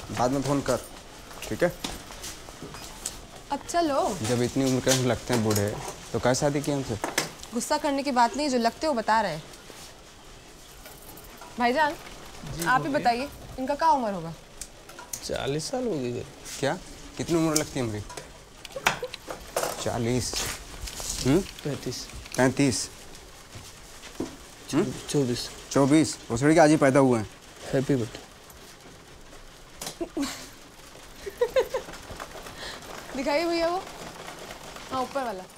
बाद में फ़ोन कर, ठीक है? अब चलो। जब इतनी उम्र के हम लगते हैं बूढ़े, तो कैसे शादी की हमसे? गुस्सा करने की बात नहीं, जो लगते हो बता रहे हैं। भाईजान आप ही बताइए, इनका क्या उम्र होगा? 40 साल होगी। क्या? कितनी उम्र लगती है हमारी? 40। 35। 35। 24। 24। भोसड़ी के आज ही पैदा हुए हैं। Happy birthday. दिखाइए भैया वो, हाँ ऊपर वाला।